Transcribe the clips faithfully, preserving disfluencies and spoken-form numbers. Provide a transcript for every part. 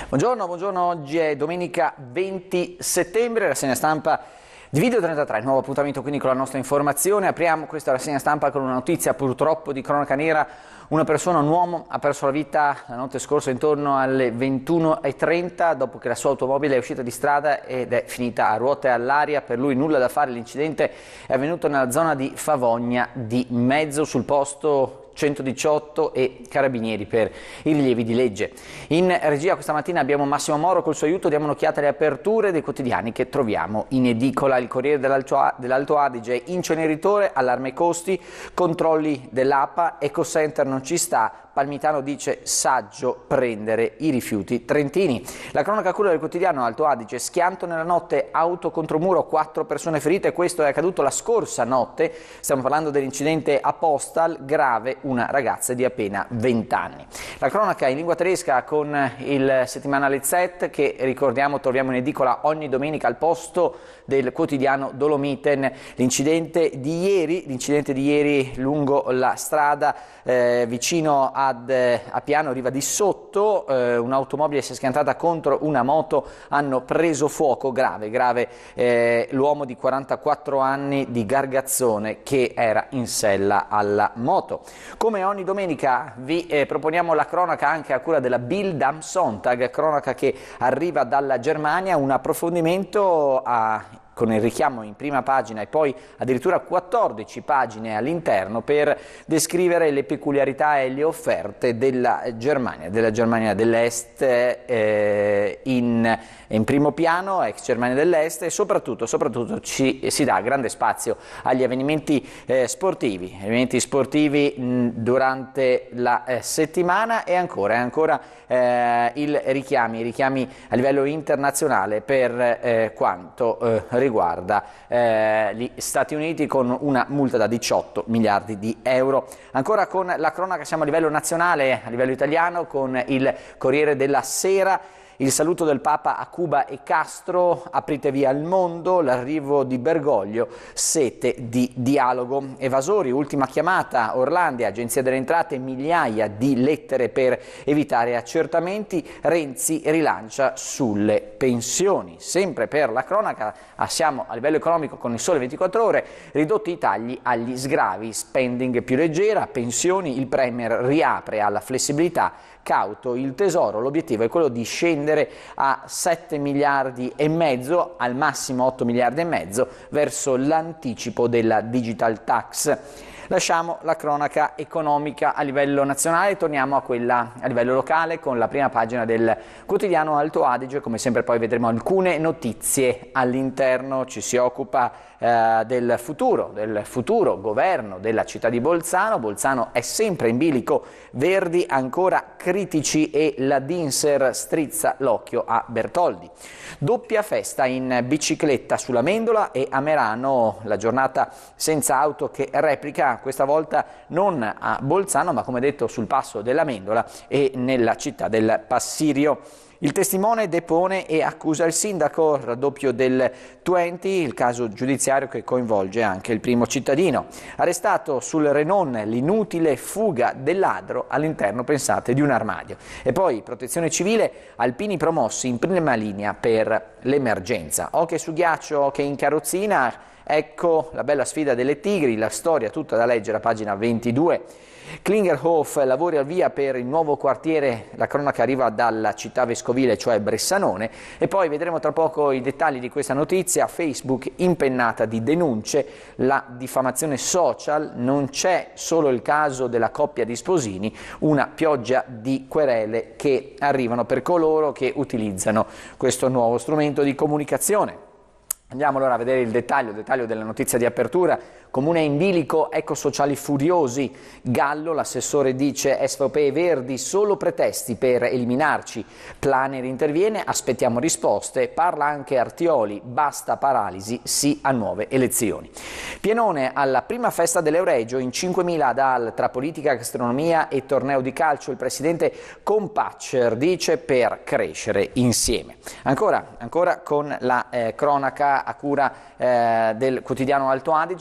Buongiorno, buongiorno, oggi è domenica venti settembre, rassegna stampa di Video trentatré, nuovo appuntamento quindi con la nostra informazione. Apriamo questa rassegna stampa con una notizia purtroppo di cronaca nera. Una persona, un uomo, ha perso la vita la notte scorsa intorno alle ventuno e trenta dopo che la sua automobile è uscita di strada ed è finita a ruote all'aria. Per lui nulla da fare, l'incidente è avvenuto nella zona di Favogna di Mezzo, sul posto centodiciotto e carabinieri per i rilievi di legge. In regia questa mattina abbiamo Massimo Moro, col suo aiuto diamo un'occhiata alle aperture dei quotidiani che troviamo in edicola. Il Corriere dell'Alto Adige, inceneritore, allarme costi, controlli dell'A P A, Ecocenter non ci sta, Palmitano dice saggio prendere i rifiuti trentini. La cronaca cura del quotidiano Alto Adige, schianto nella notte, auto contro muro, quattro persone ferite, questo è accaduto la scorsa notte, stiamo parlando dell'incidente a Postal, grave una ragazza di appena venti anni. La cronaca in lingua tedesca con il settimanale Z E T che ricordiamo troviamo in edicola ogni domenica al posto del quotidiano Dolomiten. L'incidente di ieri, l'incidente di ieri lungo la strada eh, vicino ad eh, Appiano Riva di Sotto, eh, un'automobile si è schiantata contro una moto, hanno preso fuoco, grave, grave eh, l'uomo di quarantaquattro anni di Gargazzone che era in sella alla moto. Come ogni domenica vi eh, proponiamo la cronaca anche a cura della Bild am Sonntag, cronaca che arriva dalla Germania, un approfondimento a con il richiamo in prima pagina e poi addirittura quattordici pagine all'interno per descrivere le peculiarità e le offerte della Germania, della Germania dell'Est eh, in, in primo piano, ex Germania dell'Est, e soprattutto, soprattutto ci si dà grande spazio agli avvenimenti eh, sportivi, avvenimenti sportivi mh, durante la eh, settimana e ancora, e ancora eh, il richiami, richiami a livello internazionale per eh, quanto eh, riguarda eh, gli Stati Uniti con una multa da diciotto miliardi di euro. Ancora con la cronaca siamo a livello nazionale, a livello italiano, con il Corriere della Sera. Il saluto del Papa a Cuba e Castro, aprite via al mondo, l'arrivo di Bergoglio, sete di dialogo. Evasori, ultima chiamata, Orlandi, Agenzia delle Entrate, migliaia di lettere per evitare accertamenti, Renzi rilancia sulle pensioni. Sempre per la cronaca, siamo a livello economico con il Sole ventiquattro Ore, ridotti i tagli agli sgravi, spending più leggera, pensioni, il Premier riapre alla flessibilità, cauto il Tesoro, l'obiettivo è quello di scendere a sette miliardi e mezzo, al massimo otto miliardi e mezzo, verso l'anticipo della digital tax. Lasciamo la cronaca economica a livello nazionale e torniamo a quella a livello locale con la prima pagina del quotidiano Alto Adige. Come sempre poi vedremo alcune notizie all'interno, ci si occupa eh, del futuro, del futuro governo della città di Bolzano. Bolzano è sempre in bilico, Verdi ancora critici e la Dinser strizza l'occhio a Bertoldi. Doppia festa in bicicletta sulla Mendola e a Merano la giornata senza auto che replica, questa volta non a Bolzano ma come detto sul passo della Mendola e nella città del Passirio. Il testimone depone e accusa il sindaco, il raddoppio del venti, il caso giudiziario che coinvolge anche il primo cittadino. Arrestato sul Renon l'inutile fuga del ladro all'interno, pensate, di un armadio. E poi protezione civile, alpini promossi in prima linea per l'emergenza. Hockey su ghiaccio, hockey in carrozzina, ecco la bella sfida delle Tigri, la storia tutta da leggere a pagina ventidue. Klingerhof, lavori al via per il nuovo quartiere, la cronaca arriva dalla città vescovile, cioè Bressanone, e poi vedremo tra poco i dettagli di questa notizia. Facebook impennata di denunce, la diffamazione social, non c'è solo il caso della coppia di sposini, una pioggia di querele che arrivano per coloro che utilizzano questo nuovo strumento di comunicazione. Andiamo allora a vedere il dettaglio, il dettaglio della notizia di apertura. Comune in bilico, ecosociali furiosi. Gallo, l'assessore dice S V P e Verdi solo pretesti per eliminarci. Planer interviene, aspettiamo risposte. Parla anche Artioli, basta paralisi, sì a nuove elezioni. Pienone alla prima festa dell'Euregio, in cinquemila ad Al, tra politica, gastronomia e torneo di calcio. Il presidente Compaccer dice per crescere insieme. Ancora, ancora con la eh, cronaca a cura eh, del quotidiano Alto Adige, la grande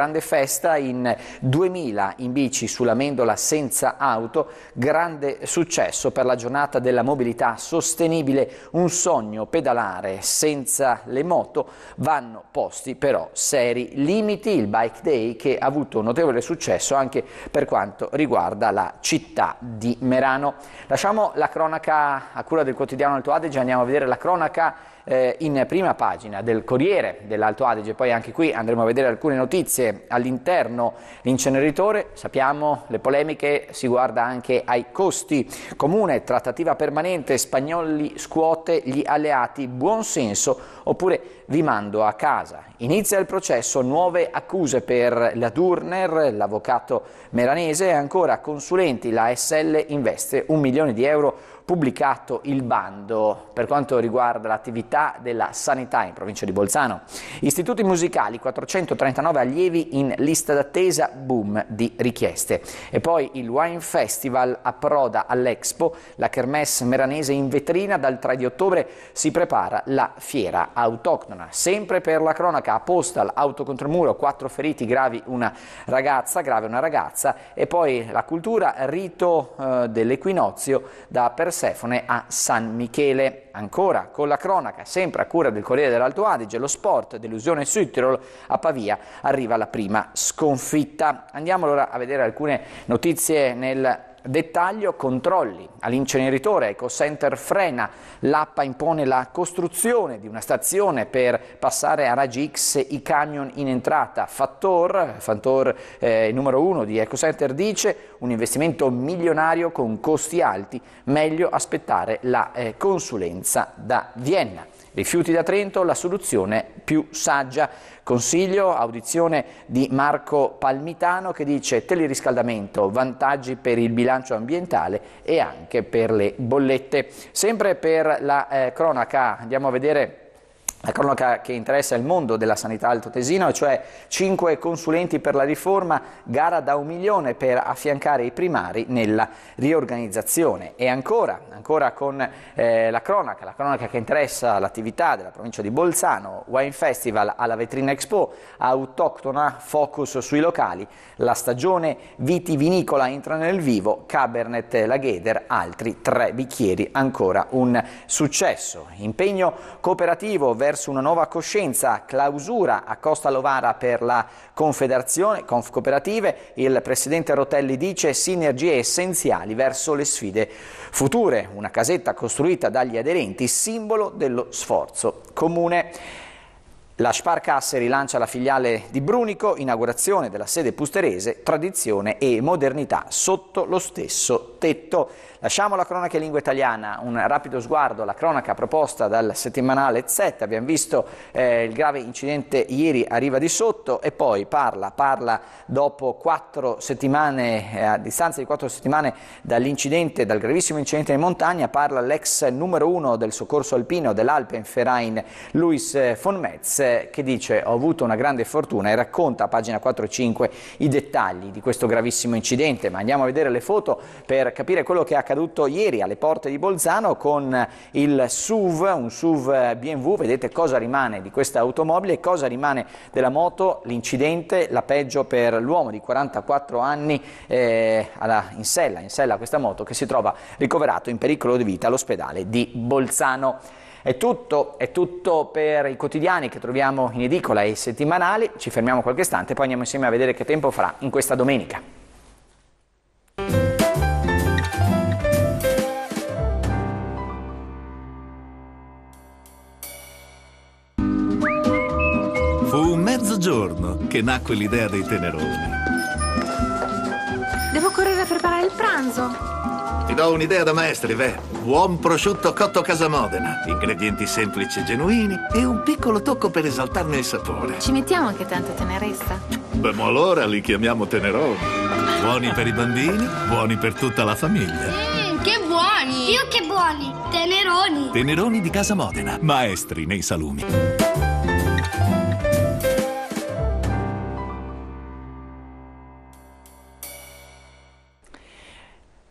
grande festa, in duemila in bici sulla Mendola senza auto, grande successo per la giornata della mobilità sostenibile, un sogno pedalare senza le moto, vanno posti però seri limiti, il Bike Day che ha avuto un notevole successo anche per quanto riguarda la città di Merano. Lasciamo la cronaca a cura del quotidiano Alto Adige, andiamo a vedere la cronaca eh, in prima pagina del Corriere dell'Alto Adige, poi anche qui andremo a vedere alcune notizie all'interno. L'inceneritore, sappiamo le polemiche, si guarda anche ai costi. Comune, trattativa permanente, Spagnoli scuote gli alleati, buon senso oppure vi mando a casa. Inizia il processo, nuove accuse per la Durner, l'avvocato meranese, e ancora consulenti, la S L investe un milione di euro, pubblicato il bando per quanto riguarda l'attività della sanità in provincia di Bolzano. Istituti musicali, quattrocentotrentanove allievi in lista d'attesa, boom di richieste. E poi il Wine Festival approda all'Expo, la kermesse meranese in vetrina, dal tre di ottobre si prepara la fiera autoctona. Sempre per la cronaca, a Postal, auto contro il muro, quattro feriti, gravi una ragazza, grave una ragazza, e poi la cultura, rito eh, dell'equinozio da Persefone a San Michele. Ancora con la cronaca, sempre a cura del Corriere dell'Alto Adige, lo sport, delusione Südtirol, a Pavia arriva la prima sconfitta. Andiamo allora a vedere alcune notizie nel dettaglio. Controlli all'inceneritore, Ecocenter frena, l'A P A impone la costruzione di una stazione per passare a raggi X i camion in entrata. Fattor, Fattor eh, numero uno di Ecocenter dice un investimento milionario con costi alti, meglio aspettare la eh, consulenza da Vienna. Rifiuti da Trento, la soluzione più saggia. Consiglio, audizione di Marco Palmitano che dice teleriscaldamento, vantaggi per il bilancio ambientale e anche per le bollette. Sempre per la eh, cronaca andiamo a vedere la cronaca che interessa il mondo della sanità altoatesino, cioè cinque consulenti per la riforma, gara da un milione per affiancare i primari nella riorganizzazione. E ancora, ancora con eh, la cronaca, la cronaca che interessa l'attività della provincia di Bolzano, Wine Festival alla vetrina Expo, autoctona, focus sui locali, la stagione vitivinicola entra nel vivo, Cabernet Lagheder, altri tre bicchieri, ancora un successo. Impegno cooperativo verso una nuova coscienza, clausura a Costa Lovara per la Confederazione Conf Cooperative, il presidente Rotelli dice sinergie essenziali verso le sfide future, una casetta costruita dagli aderenti, simbolo dello sforzo comune. La Sparkasse rilancia la filiale di Brunico, inaugurazione della sede pusterese, tradizione e modernità sotto lo stesso tetto. Lasciamo la cronaca in lingua italiana, un rapido sguardo alla cronaca proposta dal settimanale Z. Abbiamo visto eh, il grave incidente ieri a Riva di Sotto e poi parla, parla dopo quattro settimane, eh, a distanza di quattro settimane dall'incidente, dal gravissimo incidente in montagna, parla l'ex numero uno del soccorso alpino dell'Alpenverein, Luis von Metz, che dice ho avuto una grande fortuna e racconta a pagina quattro e cinque i dettagli di questo gravissimo incidente. Ma andiamo a vedere le foto per capire quello che è accaduto ieri alle porte di Bolzano con il S U V, un S U V B M W. Vedete cosa rimane di questa automobile, cosa rimane della moto. L'incidente, la peggio per l'uomo di quarantaquattro anni eh, alla, in sella, in sella a questa moto, che si trova ricoverato in pericolo di vita all'ospedale di Bolzano. È tutto, è tutto per i quotidiani che troviamo in edicola e i settimanali. Ci fermiamo qualche istante e poi andiamo insieme a vedere che tempo farà in questa domenica. Fu mezzogiorno che nacque l'idea dei teneroni. Devo correre a preparare il pranzo. Ti do un'idea da maestri, Ve. Buon prosciutto cotto Casa Modena. Ingredienti semplici e genuini e un piccolo tocco per esaltarne il sapore. Ci mettiamo anche tanta tenerezza. Beh, ma allora li chiamiamo teneroni. Buoni per i bambini, buoni per tutta la famiglia. Mmm, che buoni! Più che buoni, teneroni. Teneroni di Casa Modena, maestri nei salumi.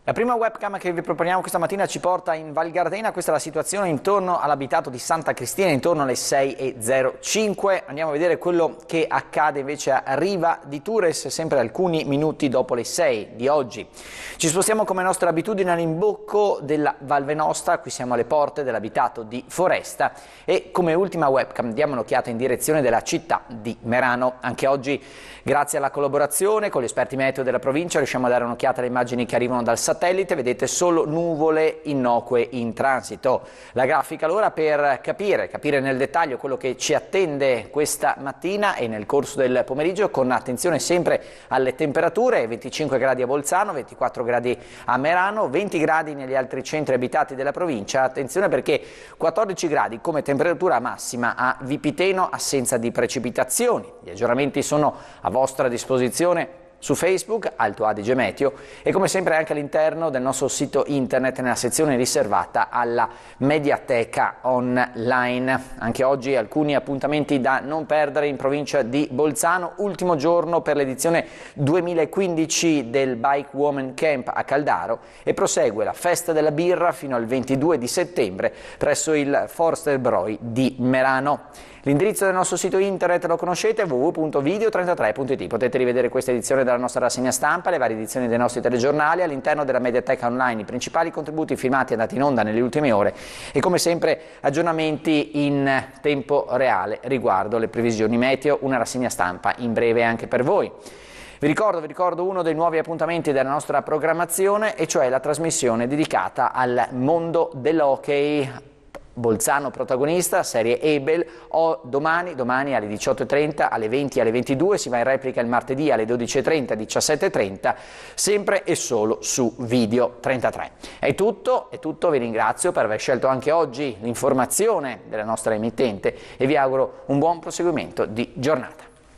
La prima webcam che vi proponiamo questa mattina ci porta in Val Gardena. Questa è la situazione intorno all'abitato di Santa Cristina, intorno alle sei e zero cinque. Andiamo a vedere quello che accade invece a Riva di Turres, sempre alcuni minuti dopo le sei di oggi. Ci spostiamo come nostra abitudine all'imbocco della Val Venosta, qui siamo alle porte dell'abitato di Foresta e come ultima webcam diamo un'occhiata in direzione della città di Merano. Anche oggi, grazie alla collaborazione con gli esperti meteo della provincia, riusciamo a dare un'occhiata alle immagini che arrivano dal satellite. Vedete solo nuvole innocue in transito. La grafica allora per capire, capire nel dettaglio quello che ci attende questa mattina e nel corso del pomeriggio, con attenzione sempre alle temperature: venticinque gradi a Bolzano, ventiquattro gradi a Merano, venti gradi negli altri centri abitati della provincia. Attenzione perché quattordici gradi come temperatura massima a Vipiteno, assenza di precipitazioni. Gli aggiornamenti sono a vostra disposizione su Facebook, Alto Adige Meteo, e come sempre anche all'interno del nostro sito internet nella sezione riservata alla Mediateca Online. Anche oggi alcuni appuntamenti da non perdere in provincia di Bolzano, ultimo giorno per l'edizione duemilaquindici del Bike Woman Camp a Caldaro e prosegue la festa della birra fino al ventidue di settembre presso il Forsterbräu di Merano. L'indirizzo del nostro sito internet lo conoscete, w w w punto video trentatré punto it. Potete rivedere questa edizione della nostra rassegna stampa, le varie edizioni dei nostri telegiornali, all'interno della Mediateca Online, i principali contributi filmati e andati in onda nelle ultime ore e come sempre aggiornamenti in tempo reale riguardo le previsioni meteo, una rassegna stampa in breve anche per voi. Vi ricordo, vi ricordo uno dei nuovi appuntamenti della nostra programmazione, e cioè la trasmissione dedicata al mondo dell'hockey. Bolzano protagonista, serie Ebel, o domani, domani alle diciotto e trenta, alle venti e alle ventidue, si va in replica il martedì alle dodici e trenta, diciassette e trenta, sempre e solo su Video trentatré. È tutto, è tutto, vi ringrazio per aver scelto anche oggi l'informazione della nostra emittente e vi auguro un buon proseguimento di giornata.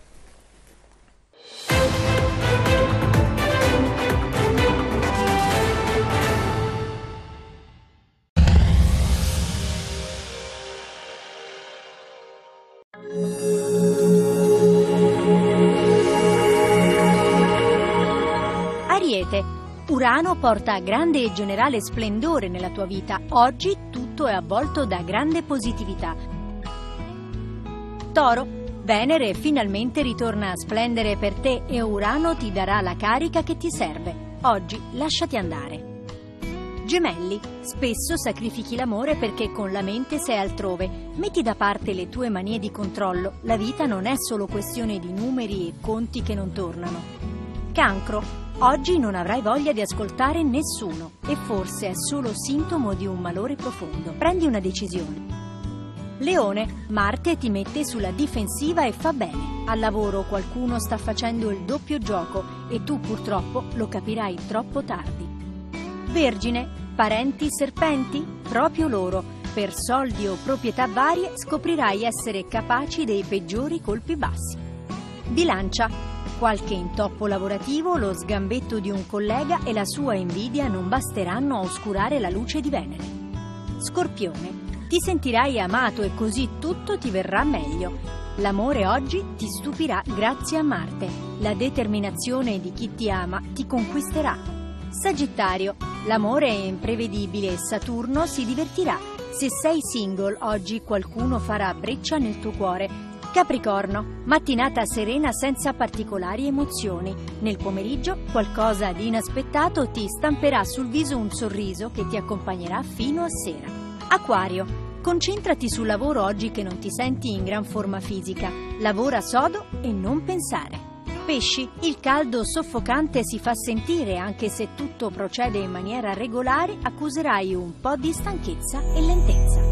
Ariete, Urano porta grande e generale splendore nella tua vita. Oggi tutto è avvolto da grande positività. Toro, Venere finalmente ritorna a splendere per te e Urano ti darà la carica che ti serve. Oggi lasciati andare. Gemelli, spesso sacrifichi l'amore perché con la mente sei altrove. Metti da parte le tue manie di controllo. La vita non è solo questione di numeri e conti che non tornano. Cancro, oggi non avrai voglia di ascoltare nessuno e forse è solo sintomo di un malore profondo. Prendi una decisione. Leone, Marte ti mette sulla difensiva e fa bene. Al lavoro qualcuno sta facendo il doppio gioco e tu purtroppo lo capirai troppo tardi. Vergine, parenti serpenti? Proprio loro. Per soldi o proprietà varie scoprirai essere capaci dei peggiori colpi bassi. Bilancia, qualche intoppo lavorativo, lo sgambetto di un collega e la sua invidia non basteranno a oscurare la luce di Venere. Scorpione, ti sentirai amato e così tutto ti verrà meglio. L'amore oggi ti stupirà grazie a Marte. La determinazione di chi ti ama ti conquisterà. Sagittario, l'amore è imprevedibile e Saturno si divertirà. Se sei single, oggi qualcuno farà breccia nel tuo cuore. Capricorno, mattinata serena senza particolari emozioni. Nel pomeriggio qualcosa di inaspettato ti stamperà sul viso un sorriso che ti accompagnerà fino a sera. Acquario, concentrati sul lavoro oggi che non ti senti in gran forma fisica. Lavora sodo e non pensare. Pesci, il caldo soffocante si fa sentire, anche se tutto procede in maniera regolare, accuserai un po' di stanchezza e lentezza.